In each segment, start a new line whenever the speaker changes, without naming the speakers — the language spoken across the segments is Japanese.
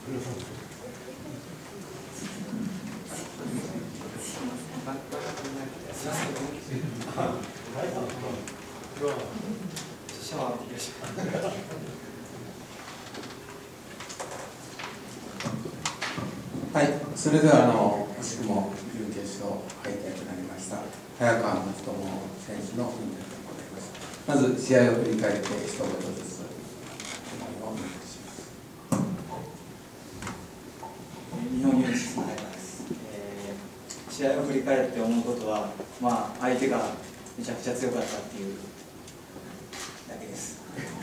はい、それでは惜しくも準決勝敗退となりました早川松友選手のインタビューでございます。まず試合を振り返って一言ずつお願いします。
日本ユニシスの早川です。試合を振り返って思うことは、相手がめちゃくちゃ強かったっていうだけです。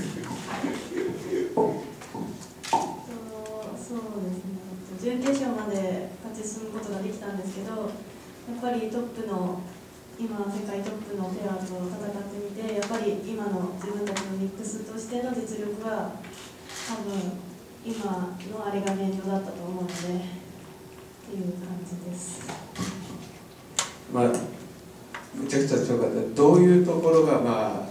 そうですね。準決勝まで勝ち進むことができたんですけど、やっぱりトップの今世界トップのペアと戦ってみて、やっぱり今の自分たちのミックスとしての実力は多分今のあれが現状だったと思うのでっていう感じです。
めちゃくちゃ強かった。どういうところが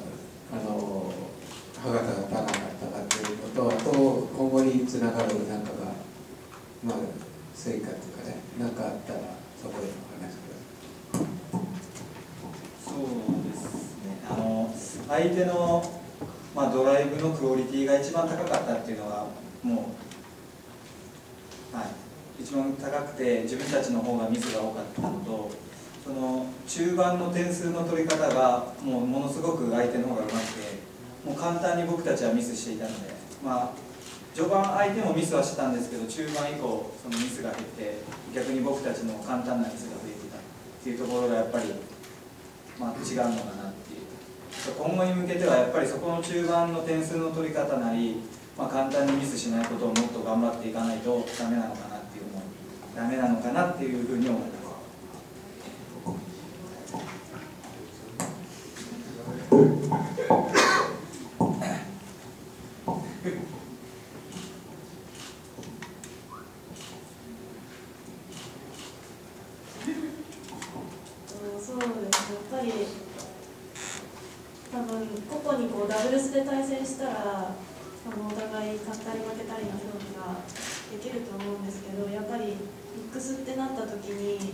歯が立たなかったかというのと、あと今後につながるなんかが成果というかね、何かあったらそこでお話しください。
そうですね。相手のドライブのクオリティが一番高かったっていうのがもう、一番高くて自分たちの方がミスが多かったのと、その中盤の点数の取り方がものすごく相手の方がうまくて、もう簡単に僕たちはミスしていたので、序盤相手もミスはしてたんですけど、中盤以降そのミスが減って逆に僕たちの簡単なミスが増えていたっていうところがやっぱり、違うのかなっていう。今後に向けてはやっぱりそこの中盤の点数の取り方なり、簡単にミスしないことをもっと頑張っていかないとダメなのかなっていうふうに思います。
そうですね、やっぱり多分個々にダブルスで対戦したらお互い勝ったり負けたりの勝負ができると思うんですけど、やっぱりミックスってなった時に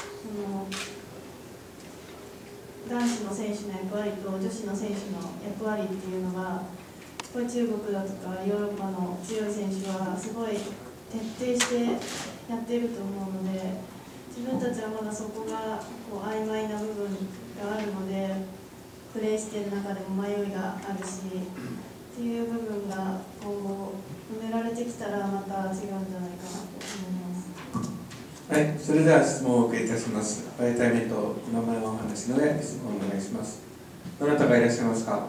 男子の選手の役割と女子の選手の役割っていうのが中国だとかヨーロッパの強い選手はすごい徹底してやっていると思うので、自分たちはまだそこが曖昧な部分があるので、プレーしている中でも迷いがあるしっていう部分が今後埋められてきたらまた違うんじゃないかなと思います。
はい、それでは質問をお受けいたします。対面と今までのお話ので質問をお願いします。どなたがいらっしゃいますか。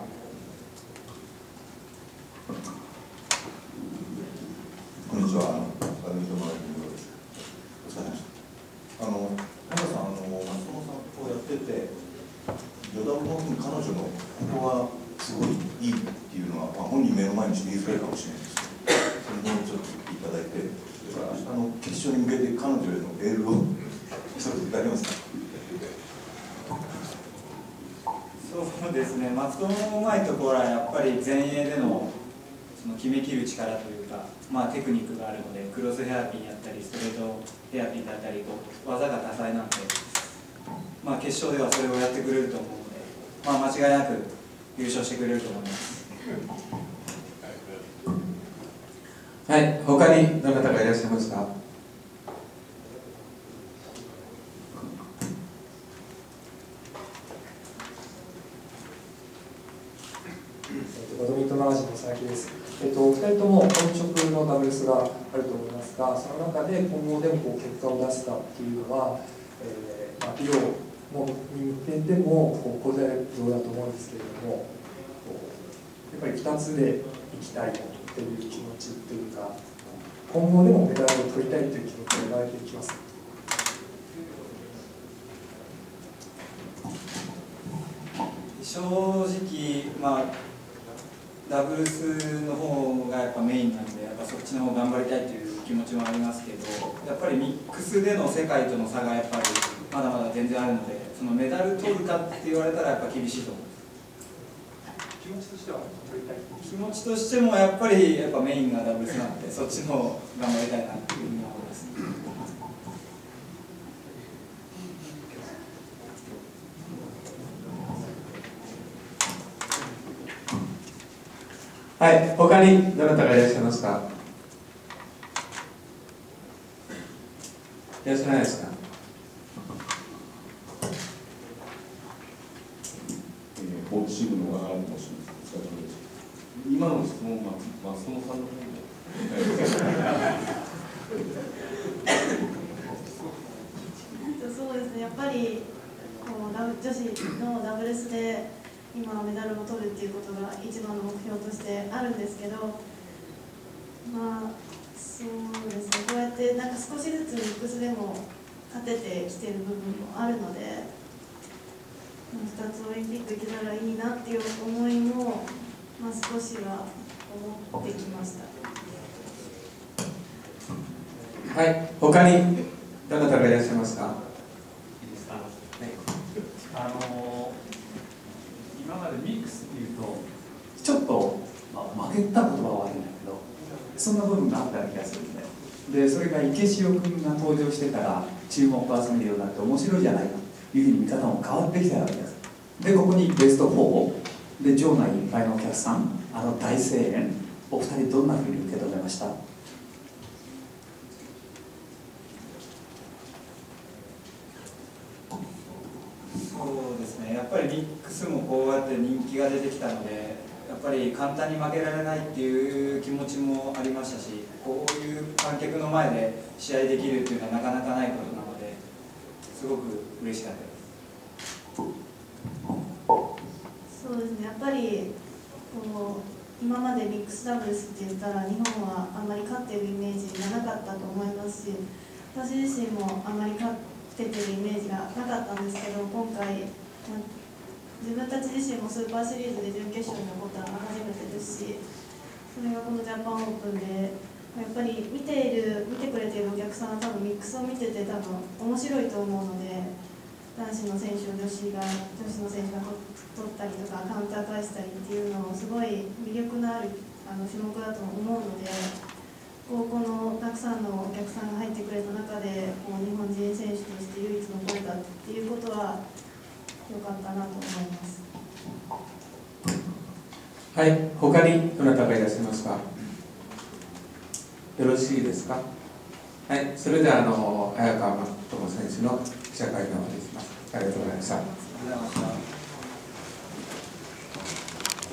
こんにちは。バドミントンマラソンです。お疲れ様でした。原田さん、松友さんとやってて、序盤の彼女のここはすごいいいっていうのは、本人目の前にして言いづらいかもしれないですけど、その辺をちょっと言っていただいて、それから明日の決勝に向けて彼女へのエールをちょっといただけますか。
そうですね、松友のうまいところはやっぱり前衛でのその決めきる力というか、テクニックがあるので、クロスヘアピンやったりストレートヘアピンだったりと技が多彩なので、決勝ではそれをやってくれると思うので、間違いなく優勝してくれると思います。
はい、他にどなたがいらっしゃいますか。
バドミントンマガジンの佐々木です。お二人とも本職のダブルスがあると思いますが、その中で今後でも結果を出すかっていうのは、リオのに向けても好材料だと思うんですけれども、やっぱり2つでいきたいという気持ちというか、今後でもメダルを取りたいという気持ちが生まれていきます。
正直、ダブルスの方がやっぱメインなので、やっぱそっちの方頑張りたいという気持ちもありますけど、やっぱりミックスでの世界との差がやっぱりまだまだ全然あるので、そのメダル取るかって言われたらやっぱ厳しいと思います。
気持ちとしては取りたい
気持ちとしてもやっぱメインがダブルスなんで、そっちの方頑張りたいなっていうふうに思います。
はい、他にどなたがいらっしゃいますか。いらっしゃらないですか。
ボート支部の小川と申します。お疲れ様です。今の質問、松友さんの方で。
そうですね、やっぱりこう女子のダブルスで今メダルを取るっていうことが一番の目標としてあるんですけど、そうですね、こうやってなんか少しずつミックスでも勝ててきてる部分もあるので、2つオリンピック行けたらいいなっていう思いも、少しは思ってきました。
はい、他にどなたがいらっしゃいますか。
いいですか。はい、今までミックスっていうとちょっと、曲げた言葉は悪いんだけど、そんな部分があったような気がするんで、それが池潮君が登場してから注目を集めるようになって面白いじゃないかというふうに見方も変わってきたわけです。でここにベスト4で場内いっぱいのお客さん、大声援、お二人どんなふうに受け止めました？
そうですね、やっぱりミックスもこうやって人気が出てきたので、やっぱり簡単に負けられないっていう気持ちもありましたし、こういう観客の前で試合できるっていうのはなかなかないことなので、すごく嬉しかったです。
そうですね、やっぱりこう今までミックスダブルスって言ったら日本はあんまり勝っているイメージがなかったと思いますし、私自身もあんまり勝っててるイメージがなかったんですけど、今回自分たち自身もスーパーシリーズで準決勝に残ったのが初めてですし、それがこのジャパンオープンでやっぱり見てくれているお客さんは多分ミックスを見てて多分面白いと思うので、男子の選手を女子の選手が取ったりとかカウンター返したりっていうのをすごい魅力のある種目だと思うので、このたくさんのお客さんが入ってくれた中で日本人選手として唯一残れたっていうことは良かったなと思います。
はい、他にどなたがいらっしゃいますか。よろしいですか。はい、それでは早川真友選手の記者会見を終わりします。ありがとうございました。
ありがとうございました。